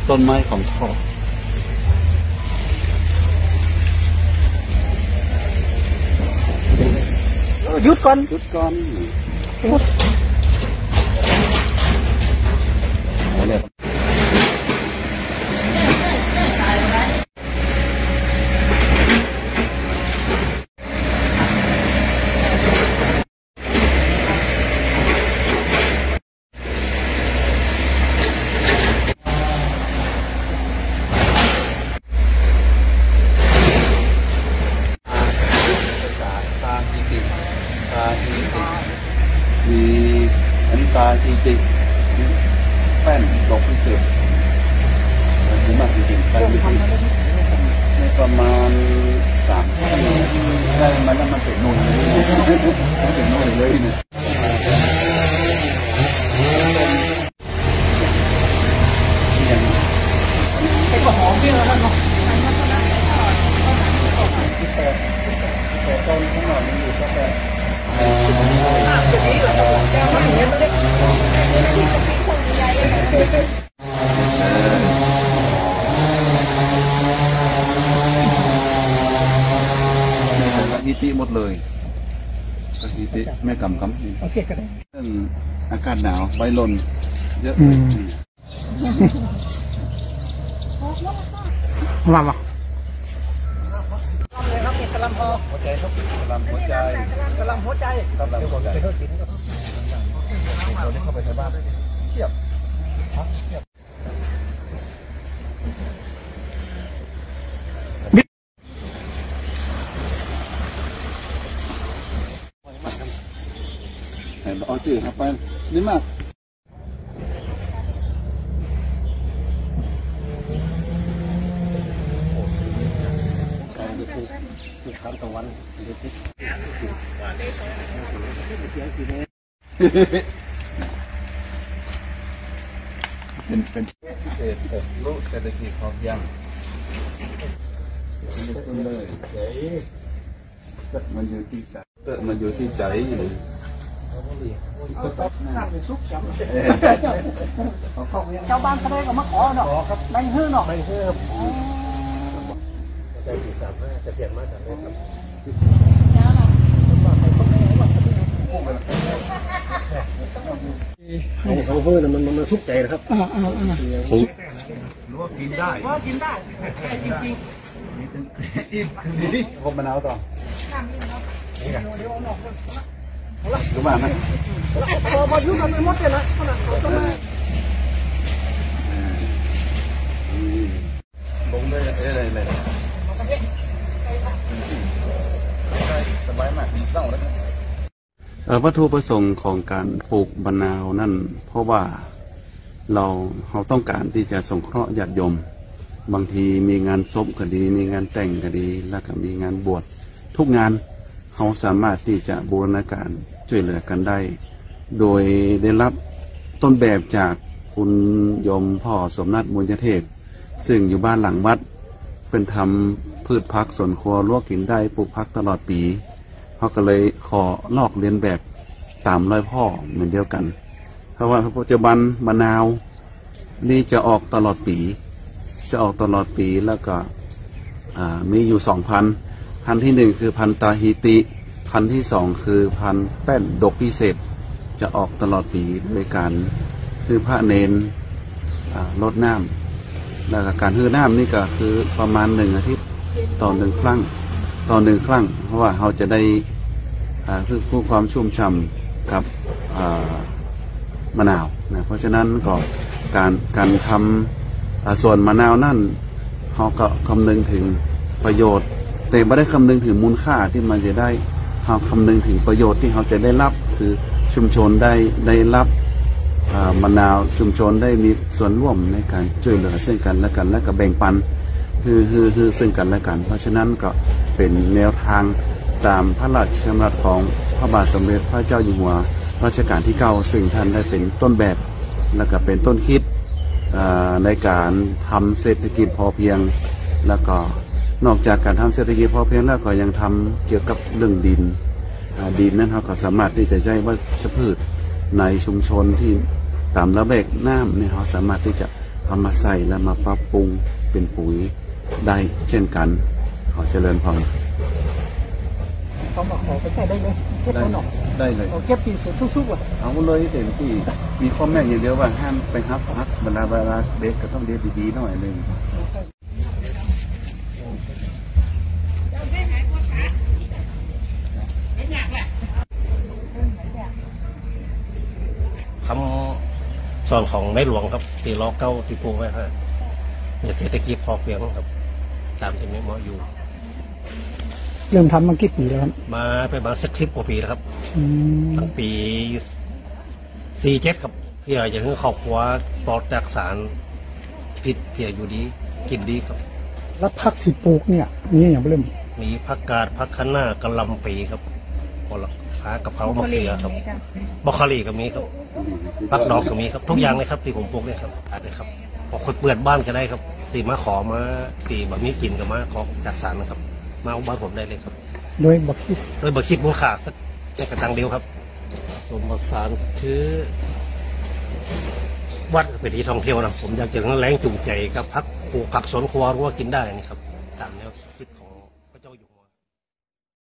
ต้นไม้ของพ่อหยุดก่อนมีอันนี้ตาจริงๆแป้นดอกพิเศษดีมากจริงๆแป้นในประมาณ3 ชั่วโมงได้มันแล้วมันเป็นนุ่นเลยมันเป็นนุ่นเลยเนี่ยไอ้กระหอมที่เราเนาะ18 ต้นข้างหลังมันอยู่สักแบบฮิติหมดเลยฮิติไม่กำโอเคกันเรื่องอากาศหนาวใบหล่นเยอะมากะลำหัวใจครับกะลำหัวใจครับเราได้เข้าไปในบ้านเทียบเอาจืดครับไปนี่มากคือข้าวตะวันเป็นพิเศษโลกเศรษฐกิจพอเพียงเลยมันอยู่ที่ใจมันอยู่ที่ใจชาวบ้านเขาได้ก็มาขอเนาะได้เฮือเนาะใจที่35เกษียณมาจากไหนครับเขาเพิ่มมันทุกใจนะครับรู้ว่ากินได้จริงๆผมมะนาวต่อนี่กันรู้บ้างไหมมายุ่งกันไม่หมดเลยนะขนาดเขาต้องลงได้อะไรสบายมากเล่าแล้ววัตถุประสงค์ของการปลูกมะนาวนั่นเพราะว่าเราต้องการที่จะสงเคราะห์ญาติโยมบางทีมีงานศพก็ดีมีงานแต่งก็ดีแล้วก็มีงานบวชทุกงานเขาสามารถที่จะบูรณาการช่วยเหลือกันได้โดยได้รับต้นแบบจากคุณโยมพ่อสมนัสมูลยเทพซึ่งอยู่บ้านหลังวัดเป็นทำพืชพักสวนครัวลวกกินได้ปลูกพักตลอดปีเขาก็เลยขอลอกเลียนแบบตามรอยพ่อเหมือนเดียวกันเพราะว่าปัจจุบันมะนาวนี่จะออกตลอดปีแล้วก็มีอยู่2,000 พันธุ์ที่1คือพันธุ์ตาฮิติพันธุ์ที่2คือพันธุ์แป้นดกพิเศษจะออกตลอดปีโดยการคือพระเนนลดน้ำแล้วก็การฮือน้ำนี่ก็คือประมาณ1 อาทิตย์ต่อ1 ครั้งเพราะว่าเขาจะได้คือความชุ่มฉ่ำกับมะนาวนะเพราะฉะนั้นก็การทำส่วนมะนาวนั่นเขาก็คำนึงถึงประโยชน์แต่ไม่ได้คำนึงถึงมูลค่าที่มันจะได้เขาคำนึงถึงประโยชน์ที่เขาจะได้รับคือชุมชนได้รับมะนาวชุมชนได้มีส่วนร่วมในการช่วยเหลือซึ่งกันและกันและก็แบ่งปันคือซึ่งกันและกันเพราะฉะนั้นก็เป็นแนวทางตามพระราชดำรัสของพระบาทสมเด็จพระเจ้าอยู่หัวรัชกาลที่9ซึ่งท่านได้เป็นต้นแบบและก็เป็นต้นคิดในการทำเศรษฐกิจพอเพียงแล้วก็นอกจากการทำเศรษฐกิจพอเพียงแล้วก็ยังทำเกี่ยวกับเรื่องดินนั้นเขาก็สามารถที่จะใช้วัชพืชในชุมชนที่ตามระเบียบน้ำเนี่ยเขาสามารถที่จะเอามาใส่แล้วมาปรับปรุงเป็นปุ๋ยได้เช่นกันขอเจริญพรเขามาขอไปใช้ได้เลยเก็บเอาหน่อยได้เลยเก็บปีเสร็จซุกๆว่ะเอาเลยเต็มที่มีข้อแม้อย่างเดียวว่าห้ามไปฮับเวลาเด็กก็ต้องเด็กดีๆหน่อยนึงคำสอนของในหลวงครับตีล้อเก้าตีปูไว้ฮะเศรษฐกิจพอเพียงครับ ตามที่แม่หมออยู่เริ่มทำมากี่ปีแล้วครับมาเป็นมา10 กว่าปีแล้วครับตั้งปี47ครับเพื่อจะให้ครอบครัวปลอดจากสารพิษเพื่ออยู่ดีกินดีครับแล้วผักที่ปลูกเนี่ยนี่อย่างเริ่มมีผักกาดผักคะน้ากะหล่ำปีครับพอละหากะเพรามะเขือครับบรอกโคลีก็มีครับผักดอกก็มีครับทุกอย่างเลยครับที่ผมปลูกเนี่ยครับอาจจะครับพอคนเปิดบ้านก็ได้ครับตีมาขอมาตีแบบนี้กินกับมาขอจัดสรรนะครับมาเอาบ้านผมได้เลยครับโดยบักคิดมูลค่าสักในกระตังเดียวครับสมบัติสารคือวัดเป็นที่ท่องเที่ยวนะผมอยากจะแรงจูงใจกับพักปลูกผักสวนครัวรั้วกินได้นี่ครับตามแนวคิดของ